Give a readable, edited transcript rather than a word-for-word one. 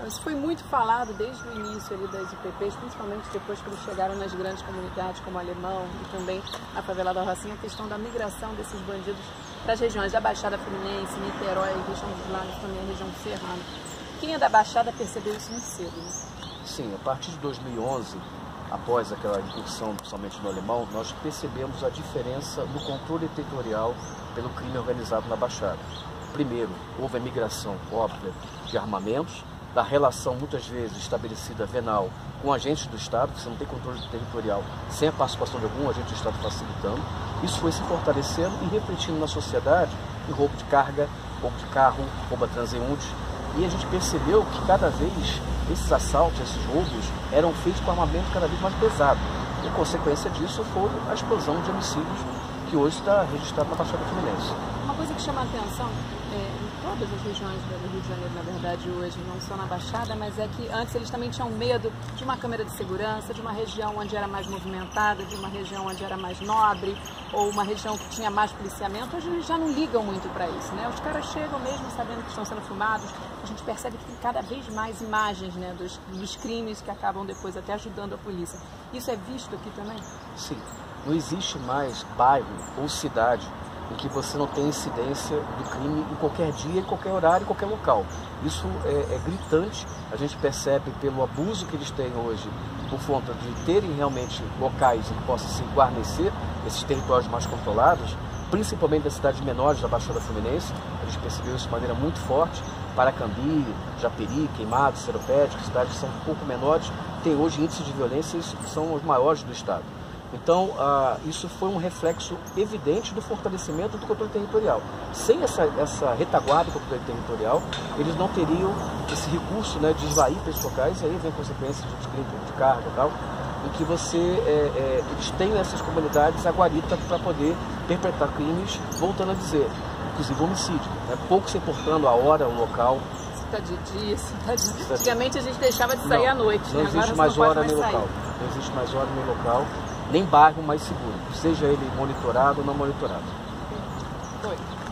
Isso foi muito falado desde o início ali das IPPs, principalmente depois que eles chegaram nas grandes comunidades como Alemão e também na favela da Rocinha, a questão da migração desses bandidos para as regiões da Baixada Fluminense, Niterói, região dos Lagos, também a região serrana. Quem é da Baixada percebeu isso muito cedo, né? Sim, a partir de 2011, após aquela incursão, principalmente no Alemão, nós percebemos a diferença no controle territorial pelo crime organizado na Baixada. Primeiro, houve a migração óbvia de armamentos, da relação muitas vezes estabelecida venal com agentes do Estado, que você não tem controle territorial sem a participação de algum agente do Estado facilitando. Isso foi se fortalecendo e refletindo na sociedade em roubo de carga, roubo de carro, roubo a transeuntes. E a gente percebeu que cada vez esses assaltos, esses roubos, eram feitos com armamento cada vez mais pesado. E a consequência disso foi a explosão de homicídios que hoje está registrado na Baixada Fluminense. Uma coisa que chama a atenção em todas as regiões do Rio de Janeiro, na verdade, hoje, não só na Baixada, mas é que antes eles também tinham medo de uma câmera de segurança, de uma região onde era mais movimentada, de uma região onde era mais nobre, ou uma região que tinha mais policiamento. Hoje eles já não ligam muito para isso, né? Os caras chegam mesmo sabendo que estão sendo filmados. A gente percebe que tem cada vez mais imagens, né, dos crimes que acabam depois até ajudando a polícia. Isso é visto aqui também? Sim. Não existe mais bairro ou cidade em que você não tem incidência do crime em qualquer dia, em qualquer horário, em qualquer local. Isso é gritante, a gente percebe pelo abuso que eles têm hoje, por conta de terem realmente locais em que possam se guarnecer esses territórios mais controlados, principalmente das cidades menores da Baixada Fluminense. A gente percebeu isso de maneira muito forte. Paracambi, Japeri, Queimados, Seropédica, cidades que são um pouco menores, têm hoje índices de violência que são os maiores do estado. Então, isso foi um reflexo evidente do fortalecimento do controle territorial. Sem essa retaguarda do controle territorial, eles não teriam esse recurso, né, de esvair esses locais, e aí vem a consequência de crime de carga e tal, em que eles têm essas comunidades a guarita para poder perpetrar crimes, voltando a dizer, inclusive homicídio, né, pouco se importando a hora, o local. Está de dia, está de dia. Antigamente a gente deixava de sair à noite, não, né? Existe agora mais não hora pode nem mais local. sair. Não existe mais hora nem local, nem bairro mais seguro, seja ele monitorado ou não monitorado. Foi.